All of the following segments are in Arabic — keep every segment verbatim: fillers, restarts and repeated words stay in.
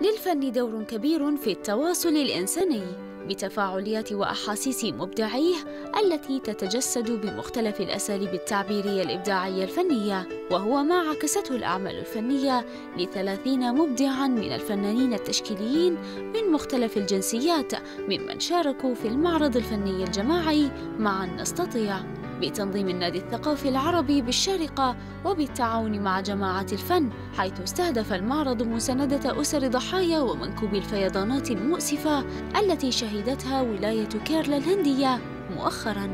للفن دور كبير في التواصل الإنساني بتفاعليات وأحاسيس مبدعيه التي تتجسد بمختلف الأساليب التعبيرية الإبداعية الفنية، وهو ما عكسته الأعمال الفنية لثلاثين مبدعاً من الفنانين التشكيليين من مختلف الجنسيات ممن شاركوا في المعرض الفني الجماعي معاً نستطيع بتنظيم النادي الثقافي العربي بالشارقة وبالتعاون مع جماعة الفن، حيث استهدف المعرض مساندة أسر ضحايا ومنكوبي الفيضانات المؤسفة التي شهدتها ولاية كيرلا الهندية مؤخراً.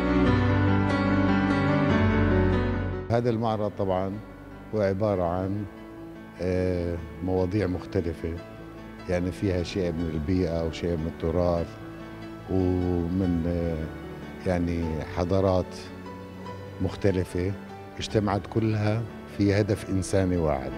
هذا المعرض طبعاً هو عبارة عن مواضيع مختلفة، يعني فيها شيء من البيئة وشيء من التراث ومن يعني حضارات مختلفة اجتمعت كلها في هدف إنساني واحد.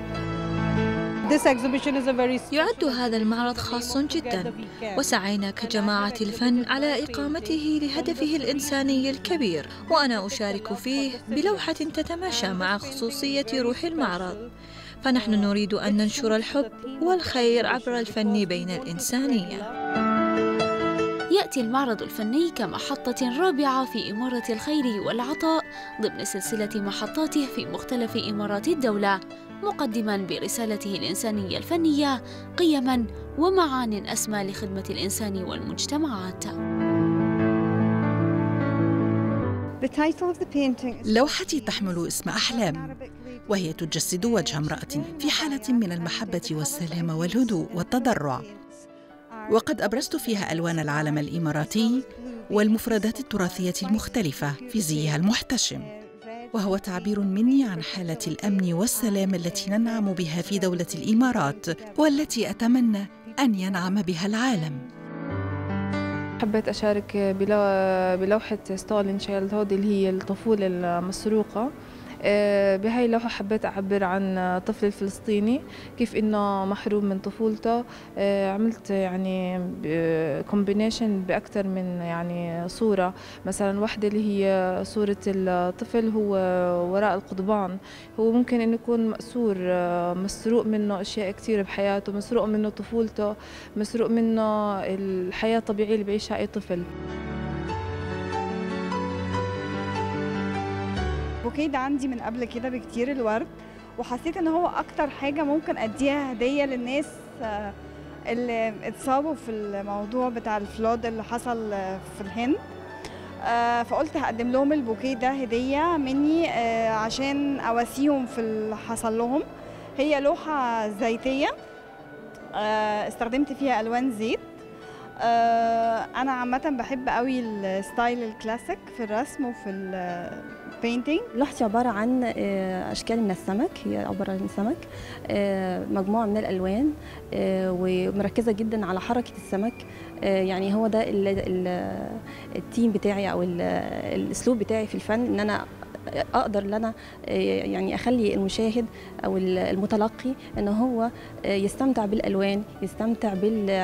يعد هذا المعرض خاص جدا، وسعينا كجماعة الفن على إقامته لهدفه الإنساني الكبير، وأنا أشارك فيه بلوحة تتماشى مع خصوصية روح المعرض، فنحن نريد أن ننشر الحب والخير عبر الفن بين الإنسانية. يأتي المعرض الفني كمحطة رابعة في إمارة الخير والعطاء ضمن سلسلة محطاته في مختلف إمارات الدولة، مقدماً برسالته الإنسانية الفنية قيماً ومعان أسمى لخدمة الإنسان والمجتمعات. لوحتي تحمل اسم أحلام، وهي تجسد وجه امرأة في حالة من المحبة والسلام والهدوء والتضرع، وقد أبرزت فيها ألوان العالم الإماراتي والمفردات التراثية المختلفة في زيها المحتشم، وهو تعبير مني عن حالة الأمن والسلام التي ننعم بها في دولة الإمارات والتي أتمنى أن ينعم بها العالم. حبيت أشارك بلوحة ستالين شايلدهود اللي هي الطفولة المسروقة. بهاي اللوحة حبيت أعبر عن الطفل الفلسطيني كيف إنه محروم من طفولته. عملت يعني كومبينيشن بأكثر من يعني صورة، مثلا واحدة اللي هي صورة الطفل هو وراء القضبان، هو ممكن إنه يكون مأسور، مسروق منه أشياء كثيرة بحياته، مسروق منه طفولته، مسروق منه الحياة الطبيعية اللي بيعيشها أي طفل. البوكيه ده عندي من قبل كده بكتير، الورد، وحسيت ان هو اكتر حاجه ممكن اديها هديه للناس اللي اتصابوا في الموضوع بتاع الفلود اللي حصل في الهند، فقلت هقدم لهم البوكيه ده هديه مني عشان اواسيهم في اللي حصل لهم. هي لوحه زيتيه استخدمت فيها الوان زيت. انا عامه بحب قوي الستايل الكلاسيك في الرسم وفي البينتينج. لوحتي عباره عن اشكال من السمك، هي عباره عن سمك، مجموعه من الالوان، ومركزه جدا على حركه السمك. يعني هو ده التيم بتاعي او الاسلوب بتاعي في الفن، ان انا اقدر ان انا يعني اخلي المشاهد او المتلقي ان هو يستمتع بالالوان، يستمتع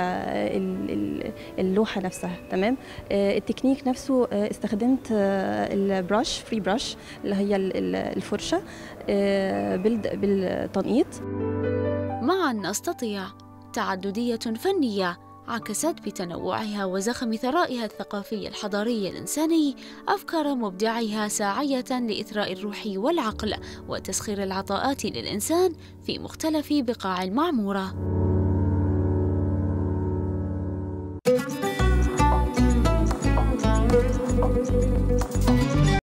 باللوحه نفسها. تمام. التكنيك نفسه استخدمت البراش، فري براش اللي هي الفرشه بالتنقيط. معا نستطيع تعدديه فنيه عكست بتنوعها وزخم ثرائها الثقافي الحضاري الإنساني أفكار مبدعيها ساعية لإثراء الروح والعقل وتسخير العطاءات للإنسان في مختلف بقاع المعمورة.